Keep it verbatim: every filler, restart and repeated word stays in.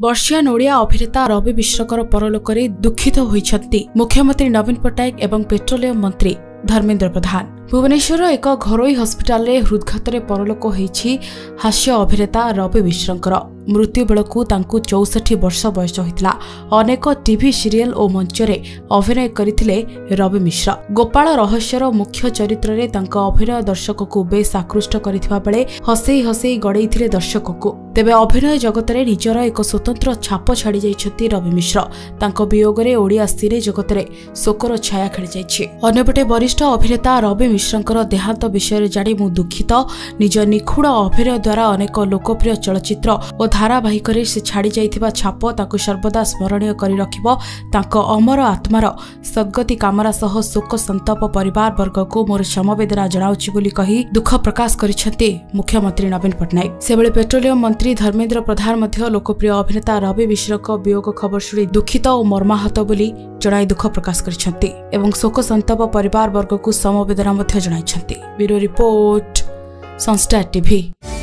ବର୍ଷିୟାନ ଓଡ଼ିଆ ଅଭିନେତା ରବି ମିଶ୍ରଙ୍କର ପରଲୋକରେ ଦୁଃଖିତ ହୋଇଛନ୍ତି ମୁଖ୍ୟମନ୍ତ୍ରୀ ନବୀନ ପଟ୍ଟନାୟକ ଏବଂ ପେଟ୍ରୋଲିୟମ ମନ୍ତ୍ରୀ ଧର୍ମେନ୍ଦ୍ର ପ୍ରଧାନ। ଭୁବନେଶ୍ୱର ଏକ ଘରୋଇ ହସ୍ପିଟାଲରେ ହୃଦଘାତରେ ପରଲୋକ ହୋଇଛି ହାସ୍ୟ ଅଭିନେତା ରବି ମିଶ୍ରଙ୍କର। ମୃତ୍ୟୁ ବେଳକୁ ତାଙ୍କୁ ଚଉଷଠି ବର୍ଷ ବୟସ ହୋଇଥିଲା। ଅନେକ ଟିଭି ସିରିଏଲ ଓ ମଞ୍ଚରେ ଅଭିନୟ କରିଥିଲେ ରବି ମିଶ୍ର। ଗୋପାଳ ରହସ୍ୟର ମୁଖ୍ୟ ଚରିତ୍ରରେ ତାଙ୍କ ଅଭିନୟ ଦର୍ଶକଙ୍କୁ ବେଶ୍ ଆକୃଷ୍ଟ କରିଥିବା ବେଳେ ହସେଇ ହସେଇ ଗଡ଼େଇଥିଲେ ଦର୍ଶକଙ୍କୁ। ତେବେ ଅଭିନୟ ଜଗତରେ ନିଜର ଏକ ସ୍ୱତନ୍ତ୍ର ଛାପ ଛାଡ଼ି ଯାଇଛନ୍ତି ରବି ମିଶ୍ର। ତାଙ୍କ ବିୟୋଗରେ ଓଡ଼ିଆ ସିନେ ଜଗତରେ ଶୋକର ଛାୟା ଖେଳିଯାଇଛି। ଅନ୍ୟପଟେ ବରିଷ୍ଠ ଅଭିନେତା ରବି ମିଶ୍ରଙ୍କର ଦେହାନ୍ତ ବିଷୟରେ ଜାଣି ମୁଁ ଦୁଃଖିତ। ନିଜ ନିଖୁଣ ଅଭିନୟ ଦ୍ୱାରା ଅନେକ ଲୋକପ୍ରିୟ ଚଳଚ୍ଚିତ୍ର ଓ ଧାରାବାହିକରେ ସେ ଛାଡ଼ି ଯାଇଥିବା ଛାପ ତାଙ୍କୁ ସର୍ବଦା ସ୍ମରଣୀୟ କରି ରଖିବ। ତାଙ୍କ ଅମର ଆତ୍ମାର ସଦ୍ଗତି କାମନା ସହ ଶୋକ ସନ୍ତପ ପରିବାର ବର୍ଗକୁ ମୋର ସମବେଦନା ଜଣାଉଛି ବୋଲି କହି ଦୁଃଖ ପ୍ରକାଶ କରିଛନ୍ତି ମୁଖ୍ୟମନ୍ତ୍ରୀ ନବୀନ ପଟ୍ଟନାୟକ। ସେଭଳି ପେଟ୍ରୋଲିୟମ ମନ୍ତ୍ରୀ ଧର୍ମେନ୍ଦ୍ର ପ୍ରଧାନ ମଧ୍ୟ ଲୋକପ୍ରିୟ ଅଭିନେତା ରବି ମିଶ୍ରଙ୍କ ବିୟୋଗ ଖବର ଶୁଣି ଦୁଃଖିତ ଓ ମର୍ମାହତ ବୋଲି ଜଣାଇ ଦୁଃଖ ପ୍ରକାଶ କରିଛନ୍ତି ଏବଂ ଶୋକ ସନ୍ତପ ପରିବାର ବର୍ଗକୁ ସମବେଦନା ମଧ୍ୟ ଜଣାଇଛନ୍ତି। ବ୍ୟୁରୋ ରିପୋର୍ଟ, ସଂସ୍ଥା ଟିଭି।